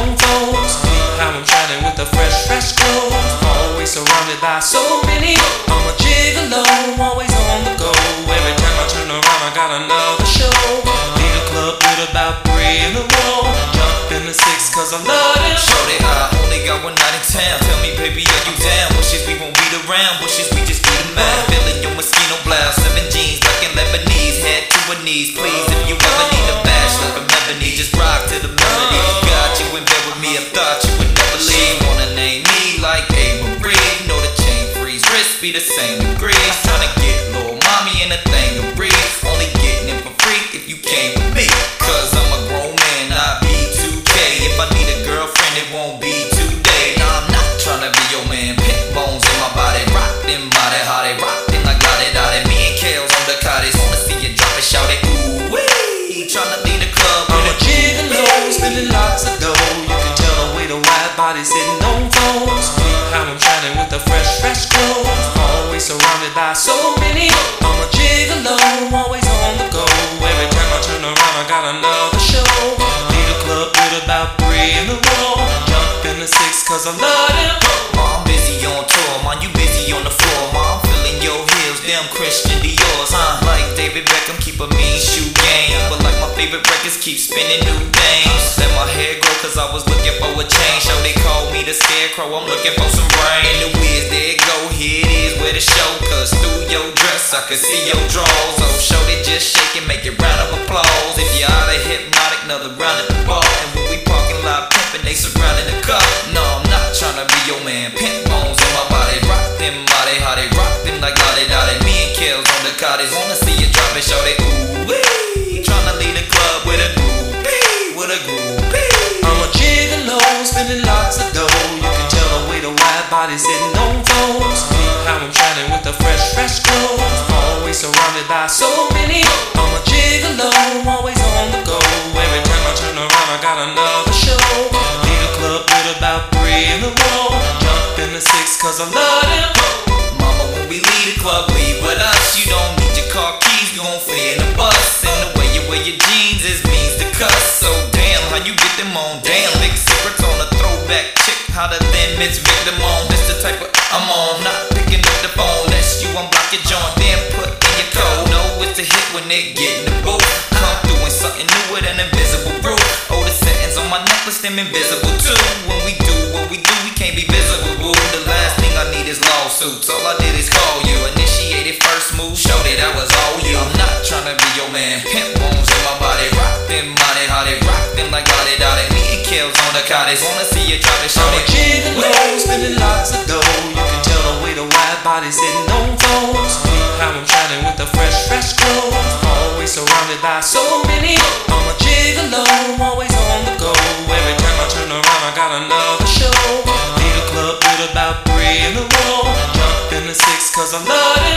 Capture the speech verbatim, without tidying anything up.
known foes. How I'm shining with the fresh, fresh clothes. Always surrounded by so many. I'm a gigolo, always on the go. Every time I turn around, I got another show. Lead a club with about three in a row. Jump in the six, cause I love it. Shorty, I only got one night in town. Tell me, baby, are you down? Wishes we won't beat around. Wishes we just beat a man. Feeling your mosquito blouse. Seven jeans, black and Lebanese. Head to her knees, please. If you ever need a bash like a melody, just rock to the melody. Got you in bed with me, I thought you would never leave. Wanna name me like A. Marie. You know the chain freeze, wrist be the same degrees. Tryna get little mommy in a thing to breathe. Only getting it for free if you came with me. Cause I'm a grown man, not B two K. If I need a girlfriend, it won't be today. Nah, I'm not tryna be your man. Pink bones in my body, rock them body, how they rock them like got it out. Me and Kale's on the cottage, wanna see you drop it, shout it. Ooh wee, tryna lead the club. I'm a gigolo, spending lots of dough. You can tell the way the wide body sitting on foes. How I'm shining with the fresh, fresh clothes. Always surrounded by so many. I'm a gigolo, always on the go. Every time I turn around, I got another show. Lead a club with about three in a row. Jump in the six, cause I love it. I'm busy on tour, man, you busy on the floor. Man, I'm feeling your heels, damn Christian Dior's, huh? Like David Beckham, keep a mean shoe game. But like my favorite records, keep spinning new names. Let my hair grow, cause I was looking for a change. So they call me the scarecrow, I'm looking for some brain. And the whiz, there it go, here it is, where the show. Cause through your dress, I could see your drawers. Oh, show they just shake and make it round of applause. If you're out of hypnotic, another round at the bar. And when we parking lot pimping, they surrounding the car. No, I'm not tryna be your man. Pimp bones in my body, rock them body, how they rock them like lottie dottie. Me and Kale's on the cottage, wanna see you drop it, show they ooh wee. Tryna lead a club with a groupie, with a groupie. I'm a gigolo, spending lots of dough. You can tell the way the wide body sitting on foes. How I'm shining with the fresh, fresh clothes. Always surrounded by so many. I'm a gigolo, always on the go. Every time I turn around, I got another show. Lead a club with about three in a row. Jump in the six, cause I love it. Mama, when we leave the club, leave with us. You don't need your car keys, you gon' fit in the bus. And the way you wear your jeans is means to cuss. So damn, how you get them on? Damn, big secrets on a throwback chick, hotter than Miss Victim on. This the type of I'm on, not picking up the phone. Lest you unblock your joint, then put in your code. Know it's a hit when it get in the booth. Come through and something new with an invisible brew. Oh, the settings on my necklace, them invisible too. When we do what we do, we can't be visible, boo. The last thing I need is lawsuits. All I did is call you, initiated first move, showed it that was all you. I'm not tryna be your man. Pimp bones in my body, rock them body, how they rock them like lottie dottie. Me and Kale's on the cottage, wanna see you drop it, show I'm a it. gigolo, spending lots of dough. You can tell the way the wide body sitting on foes. How I'm shining with the fresh, fresh clothes. Always surrounded by so many. I'm a gigolo, always on the go. Every time I turn around, I got another show. Lead a club with about three in a row. Jump in the six, cause I love it.